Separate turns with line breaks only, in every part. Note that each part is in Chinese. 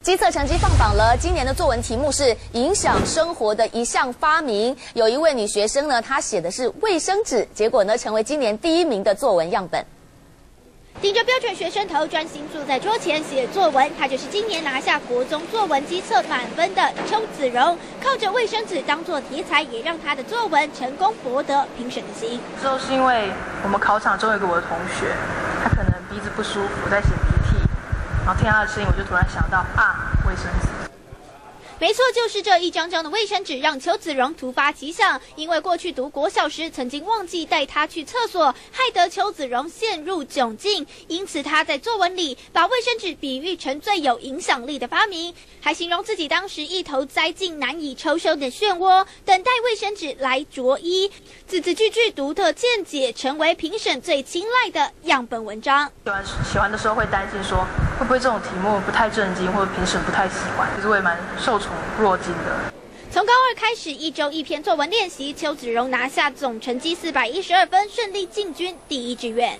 基测成绩放榜了，今年的作文题目是影响生活的一项发明。有一位女学生呢，她写的是卫生纸，结果呢成为今年第1名的作文样本。
顶着标准学生头，专心坐在桌前写作文，她就是今年拿下国中作文基测满分的邱子荣。靠着卫生纸当作题材，也让她的作文成功博得评审的心。
之后是因为我们考场中有一个我的同学，他可能鼻子不舒服，在擤鼻涕。然后听他的声音，我就突然想到卫生纸。
没错，就是这一张张的卫生纸让邱子荣突发奇想，因为过去读国小时曾经忘记带他去厕所，害得邱子荣陷入窘境。因此他在作文里把卫生纸比喻成最有影响力的发明，还形容自己当时一头栽进难以抽身的漩涡，等待卫生纸来着衣。字字句句独特见解，成为评审最青睐的样本文章。
写完的时候会担心说，会不会这种题目不太正经，或者评审不太喜欢？其实我也蛮受宠若惊的。
从高2开始1周1篇作文练习，邱子荣拿下总成绩412分，顺利进军第1志愿。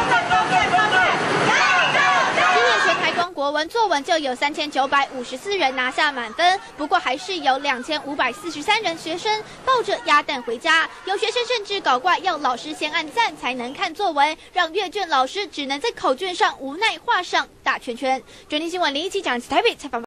今年全台光国文作文就有3954人拿下满分，不过还是有2543人学生抱着鸭蛋回家，有学生甚至搞怪要老师先按赞才能看作文，让阅卷老师只能在考卷上无奈画上大圈圈。中天新闻林一期讲台北采访。